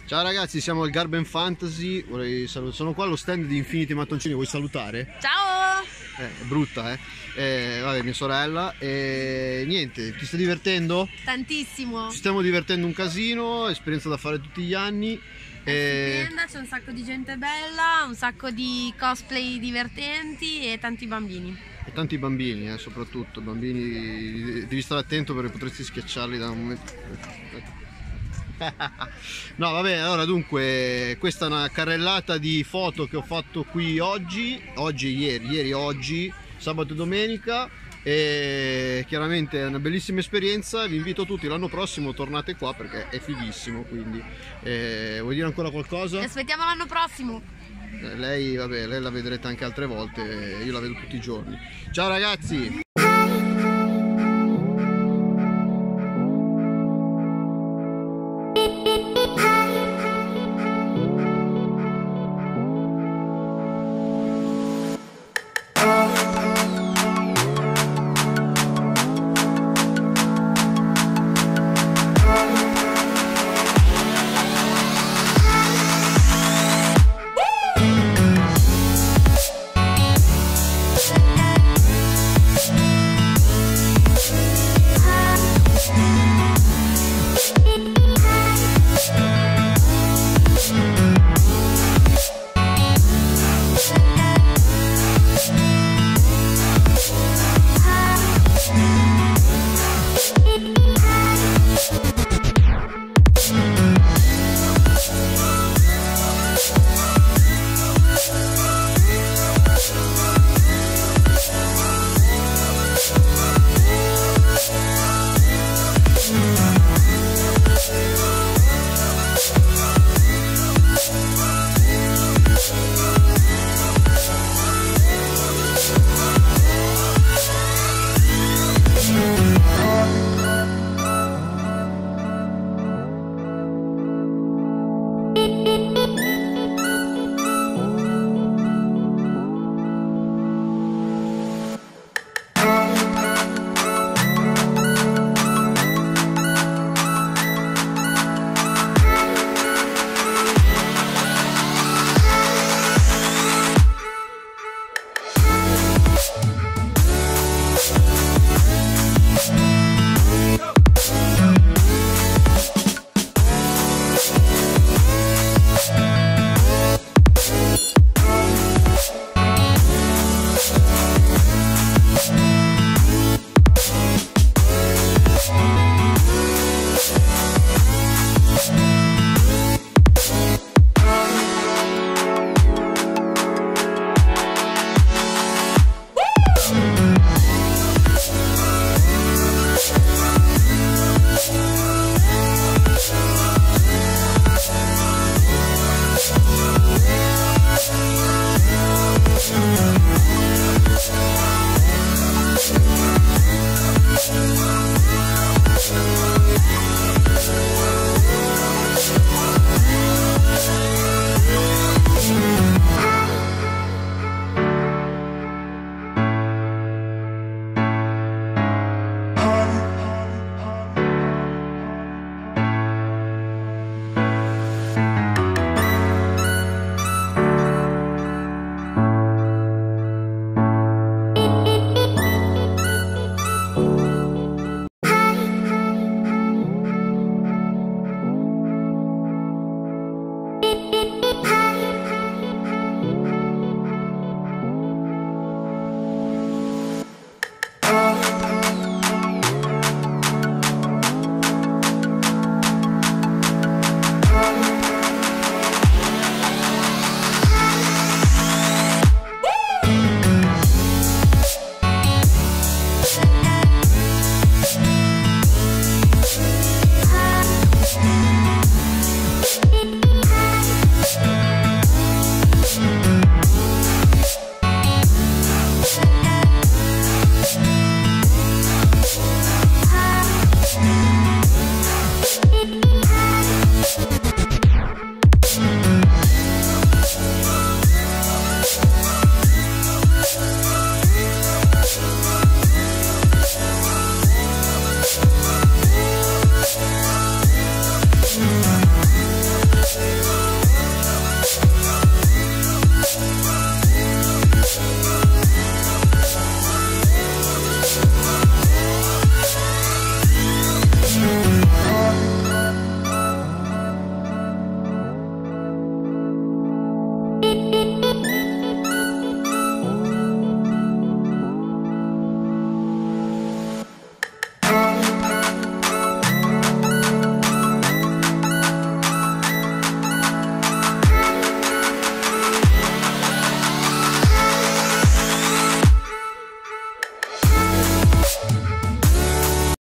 Ciao ragazzi, siamo al Garden Fantasy. Sono qua allo stand di Infinity Mattoncini. Vuoi salutare? Ciao! È brutta, vabbè, mia sorella. Niente, ti stai divertendo? Tantissimo! Ci stiamo divertendo un casino, esperienza da fare tutti gli anni. Stupenda, c'è un sacco di gente bella, un sacco di cosplay divertenti e tanti bambini. E tanti bambini, soprattutto. Bambini, devi stare attento perché potresti schiacciarli da un momento. No, vabbè, allora dunque questa è una carrellata di foto che ho fatto qui oggi e oggi, sabato e domenica, e chiaramente è una bellissima esperienza. Vi invito tutti, l'anno prossimo tornate qua perché è fighissimo, quindi vuoi dire ancora qualcosa? Ti aspettiamo l'anno prossimo. Lei, vabbè, lei la vedrete anche altre volte, io la vedo tutti i giorni. Ciao ragazzi!